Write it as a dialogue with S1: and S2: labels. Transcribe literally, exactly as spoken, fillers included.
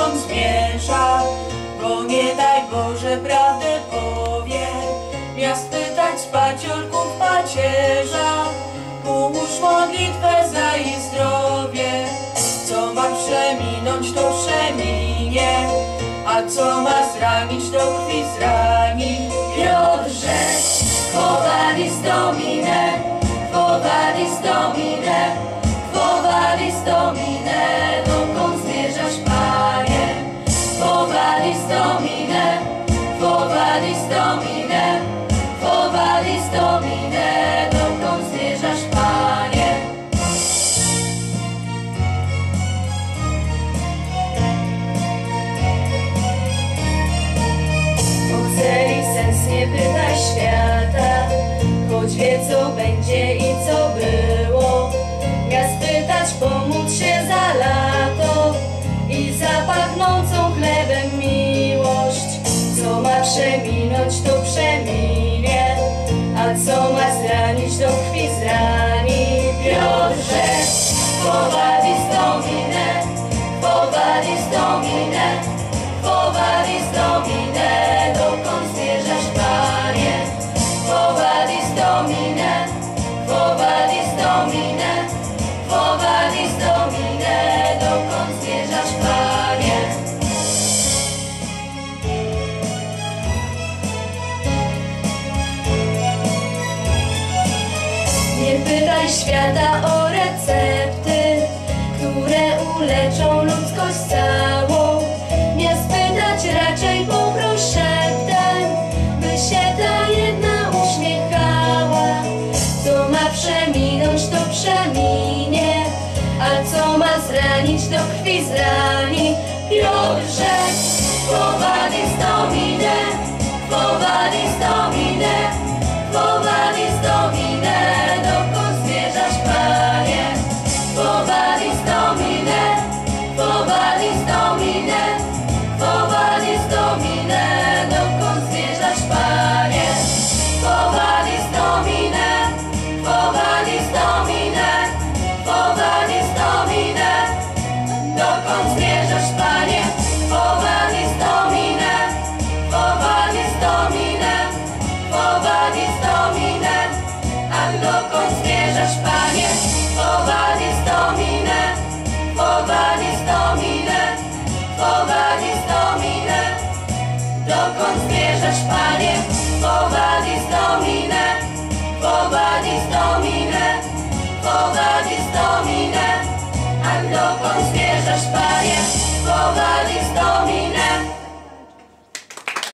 S1: dokąd zmierza, bo nie daj Boże prawdę powie. Miast pytać z paciorków pacierza, pomóż modlitwę za jej zdrowie. Co ma przeminąć, to przeminie, a co ma zranić, to krwi zrani. Piotrze, quo vadis Domine, quo vadis Domine, quo vadis Domine, dokąd zmierzasz, Panie? Quo vadis Domine, quo vadis Domine, quo vadis Domine, dokąd zmierzasz, Panie? O cel i sens nie pytaj świata, choć wie, co będzie i co było. Miast pytać, pomóc się za lato i za pachnącą chlebem miłość. Co ma przeminąć, to przeminie, a co ma zranić, to krwi zrani. Piotrze, quo vadis Domine, quo vadis Domine, quo vadis Domine, dokąd zmierzasz, Panie? Quo vadis Domine, quo vadis Domine, quo vadis Domine, dokąd zmierzasz, Panie? Nie pytaj świata o recepty, które uleczą ludzkość całą. Miast pytać raczej poproś szeptem, by się ta jedna uśmiechała. Co ma przeminąć, to przeminie, a co ma zranić, to krwi zrani. Piotrze, quo vadis Domine, quo vadis Domine, quo vadis Domine, dokąd zmierzasz, Panie? Quo vadis Domine, quo vadis Domine, quo vadis Domine, dokąd zmierzasz, Panie? Quo vadis Domine, quo vadis Domine, quo vadis Domine, dokąd zmierzasz, Panie? Quo vadis Domine, quo vadis Domine, quo vadis Domine, a dokąd